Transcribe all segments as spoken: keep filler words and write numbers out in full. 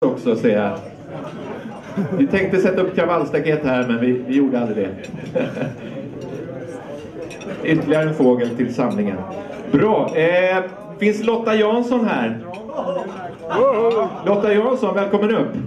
också, säger jag. Vi tänkte sätta upp kravallstaket här, men vi, vi gjorde aldrig det. Ytterligare en fågel till samlingen. Bra. Eh, finns Lotta Jansson här? Lotta Jansson, välkommen upp.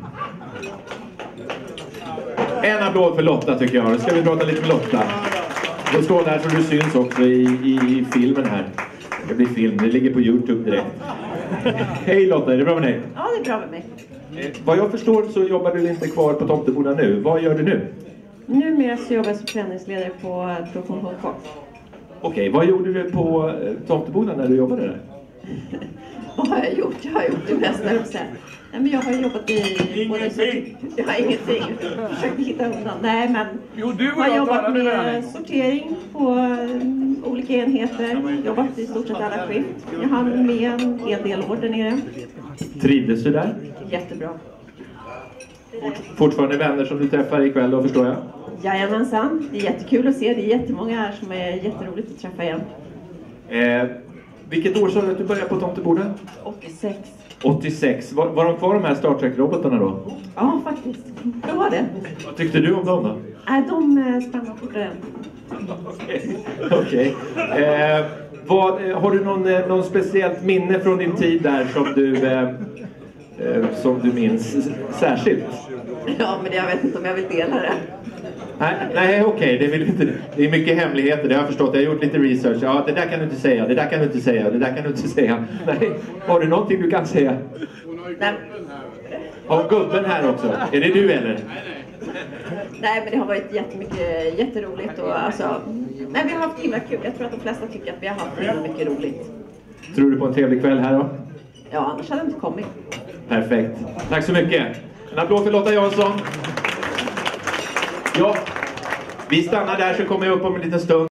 En applåd för Lotta tycker jag. Nu ska vi prata lite med Lotta. Du står där så du syns också i, i filmen här. Det blir film, det ligger på YouTube direkt. Hej Lotta, är det bra med dig? Ja, det är bra med mig. Eh, vad jag förstår så jobbar du inte kvar på Tomteboda nu. Vad gör du nu? Numera så jobbar jag som träningsledare på Produktion H K. Okej, vad gjorde du på eh, Tomteboda när du jobbade där? Vad har jag gjort? Jag har gjort det mesta. Nej, men jag har jobbat i... Ingenting! Jag har ingenting. Jag försökte hitta undan. Nej, men Jo, du jag har jag jobbat med sortering på um, olika enheter. Jobbat i stort sett alla skift. Jag hann med en hel del år där nere. Trivdes du där? Jättebra. Fortfarande vänner som du träffar ikväll då, förstår jag? Jajamensan. Det är jättekul att se. Det är jättemånga här som är jätteroligt att träffa igen. Eh, vilket år sa du att du började på Tomteboda? åttiosex. åttiosex. Var, var de kvar de här Star Trek-robotarna då? Ja, faktiskt. Det var det. Vad tyckte du om dem då? Nej, de eh, sprang fortare. Okej. Okay. Eh, vad, eh, har du någon, eh, någon speciellt minne från din tid där som du, eh, eh, som du minns särskilt? Ja, men jag vet inte om jag vill dela det. Nej, nej okej, okay. det, inte, det är mycket hemligheter, det har jag förstått. Jag har gjort lite research. Ja, det där kan du inte säga, det där kan du inte säga, det där kan du inte säga. Nej, har du någonting du kan säga? Nej. Har gubben här också? Är det du eller? Nej, men det har varit jättemycket, jätteroligt och alltså... Nej, vi har haft himla kul. Jag tror att de flesta tycker att vi har haft himla mycket roligt. Tror du på en trevlig kväll här då? Ja, annars hade jag inte kommit. Perfekt. Tack så mycket. En applåd för Lotta Jansson. Ja, vi stannar där så kommer jag upp om en liten stund.